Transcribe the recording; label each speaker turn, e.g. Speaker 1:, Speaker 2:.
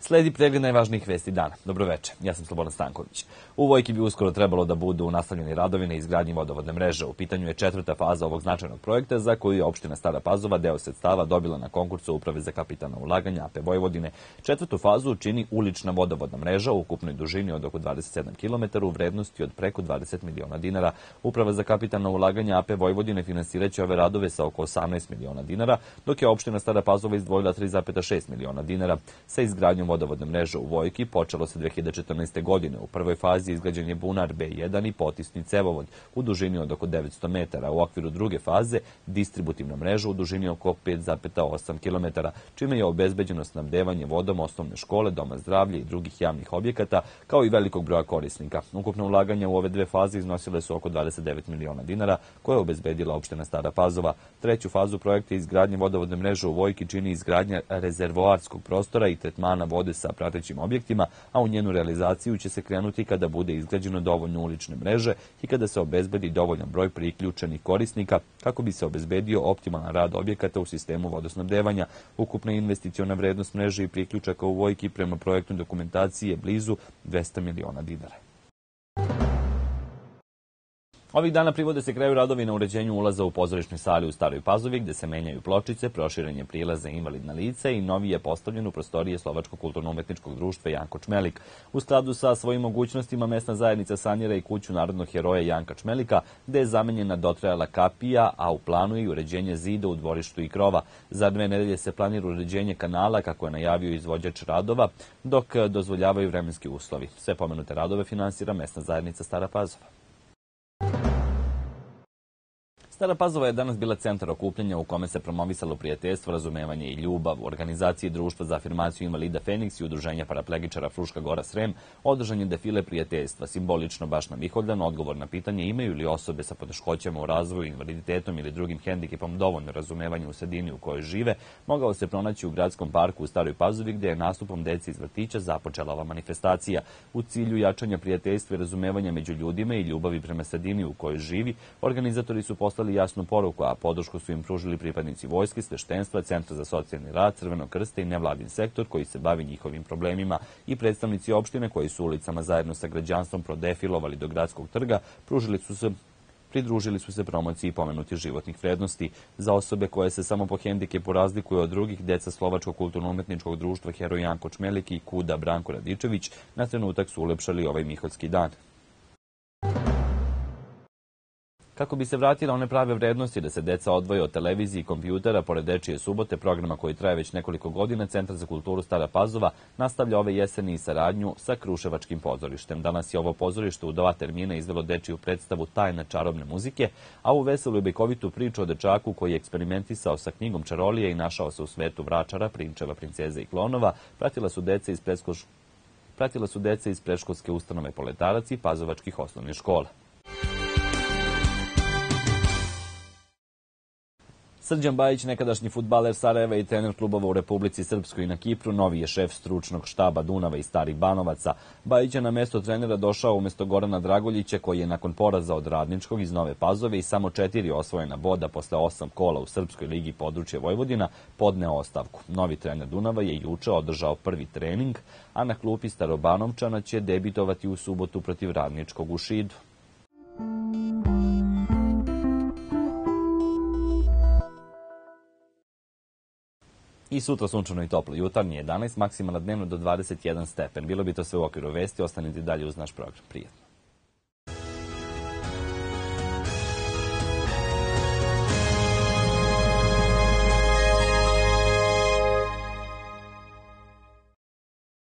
Speaker 1: Sledi pregled najvažnijih vesti dana. Dobroveče, ja sam Slobodan Stanković. U Vojki bi uskoro trebalo da budu nastavljeni radovi na izgradnji vodovodne mreže. U pitanju je 4. faza ovog značajnog projekta za koju je opština Stara Pazova deo sredstava dobila na konkursu Uprave za kapitalna ulaganja AP Vojvodine. 4. fazu čini ulična vodovodna mreža u ukupnoj dužini od oko 27 km u vrednosti od preko 20 miliona dinara. Uprava za kapitalna ulaganja AP Vojvodine finansiraće ove radove sa oko 18 miliona dinara, dok je opština Stara Pazova izdvojila 3,6 miliona dinara. Sa izgradnjom vodovodne mreže u Vojki počelo se 2014. godine. U prvoj fazi izgrađen je bunar B1 i potisni cevovod u dužini od oko 900 metara. U okviru druge faze distributivna mreža u dužini oko 5,8 km, čime je obezbeđeno snabdevanje vodom osnovne škole, doma zdravlja i drugih javnih objekata, kao i velikog broja korisnika. Ukupno ulaganje u ove dve faze iznosile su oko 29 miliona dinara, koje je obezbedila opština Stara Pazova. Treću fazu projekta izgradnje vodovodne mreže u Vojki čini izgradnja rezervoarskog prostora i tretmana vode sa pratećim objektima, a u njenu realizaciju će se krenuti kada bude izgrađeno dovoljno ulične mreže i kada se obezbedi dovoljan broj priključenih korisnika kako bi se obezbedio optimalan rad objekata u sistemu vodosnabdevanja. Ukupna investiciona vrednost mreže i priključaka u Vojki prema projektnoj dokumentaciji je blizu 200 miliona dinara. Ovih dana privode se kraju radovi na uređenju ulaza u pozorišnoj sali u Staroj Pazovi, gde se menjaju pločice, proširen je prilaz za invalidna lica i novi je postavljen u prostorije Slovačkog kulturno-umetničkog društva Janko Čmelik. U skladu sa svojim mogućnostima mesna zajednica sanira i kuću narodnog heroja Janka Čmelika, gde je zamenjena dotrajala kapija, a u planu je i uređenje zida u dvorištu i krova. Za 2 nedelje se planira uređenje kanala, kako je najavio izvođač radova, dok dozvoljavaju vremenski uslovi. Sve pomenute radove finansira mesna zajednica Stara Pazova. Stara Pazova je danas bila centar okupljanja u kome se promovisalo prijateljstvo, razumevanje i ljubav. U organizaciji Društva za afirmaciju invalida Feniks i Udruženja paraplegičara Fruška Gora Srem održan je defile prijateljstva, simbolično baš na Vihovdan. Odgovor na pitanje imaju li osobe sa poteškoćama u razvoju, invaliditetom ili drugim hendikepom dovoljno razumevanja u sredini u kojoj žive, mogao se pronaći u gradskom parku u Staroj Pazovi, gde je nastupom dece iz vrtića započela ova manifestacija. U cilju jačanja prijateljstva i razumevanja među ljudima i ljubavi prema sredini u kojoj živi, organizatori su poslali jasnu poruku, a podršku su im pružili pripadnici vojske, sveštenstva, Centra za socijalni rad, Crvenog krsta i nevladin sektor koji se bavi njihovim problemima i predstavnici opštine koji su ulicama zajedno sa građanstvom prodefilovali do gradskog trga, pridružili su se promociji pomenutih životnih vrednosti. Za osobe koje se samo po hendikepu razlikuju od drugih, deca Slovačkog kulturno-umetničkog društva Heroj Janko Čmelik i Kuda Branko Radičević na trenutak su ulepšali ovaj miholjski dan. Kako bi se vratila one prave vrednosti da se deca odvoje od televizije i kompjutera, pored Dečije subote, programa koji traje već nekoliko godina, Centar za kulturu Stara Pazova nastavlja ove jeseni i saradnju sa Kruševačkim pozorištem. Danas je ovo pozorište u 2 termina izvelo dečiju predstavu Tajna čarobne muzike, a u veselu i bajkovitu priču o dečaku koji je eksperimentisao sa knjigom čarolije i našao se u svetu vračara, prinčeva, princeza i klonova, pratila su deca iz predškolske ustanove Poletarac i pazovačkih osnovnih škola. Srđan Bajić, nekadašnji fudbaler Sarajeva i trener klubova u Republici Srpskoj i na Kipru, novi je šef stručnog štaba Dunava i Starih Banovaca. Bajić je na mesto trenera došao umjesto Gorana Dragoljića, koji je nakon poraza od Radničkog iz Nove Pazove i samo 4 osvojena boda posle 8 kola u Srpskoj ligi područja Vojvodina podneo ostavku. Novi trener Dunava je juče održao prvi trening, a na klupi Starobanovčana će debitovati u subotu protiv Radničkog u Šidu. I sutra sunčano i toplo, jutarnje 11, maksimalna dnevno do 21 stepen. Bilo bi to sve u okviru vesti, ostanite dalje uz naš program. Prijetno.